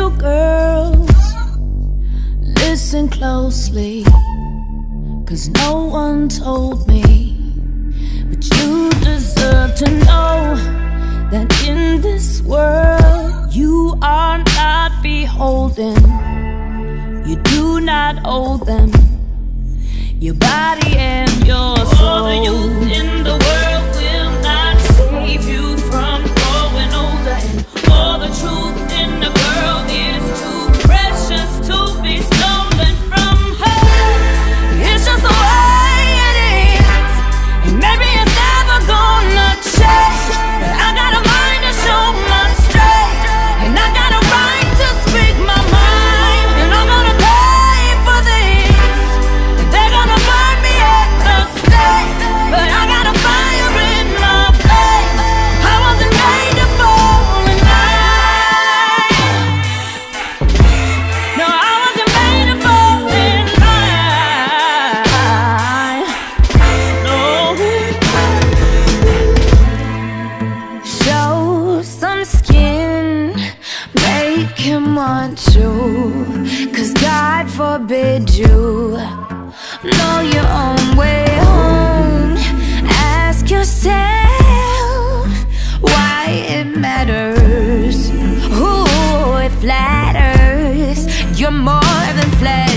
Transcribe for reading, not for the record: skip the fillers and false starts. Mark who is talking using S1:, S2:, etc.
S1: you girls, listen closely, 'cause no one told me, but you deserve to know that in this world you are not beholden. You do not owe them your body and your soul. All the youth in the world will not save you from growing older, and all the truth in the world is too precious to be stolen from her. It's just the way it is, and maybe it's never gonna change, but I got a mind to show my strength, and I got a right to speak my mind, and I'm gonna pay for this. They're gonna burn me at the stake, but I got a fire in my face. I wasn't made to fall in line. No, I wasn't made to fall in line. No. Show some skin, make him want you, 'cause God forbid you know your own way home. Ask yourself why it matters. Ooh, it flatters. You're more than flesh.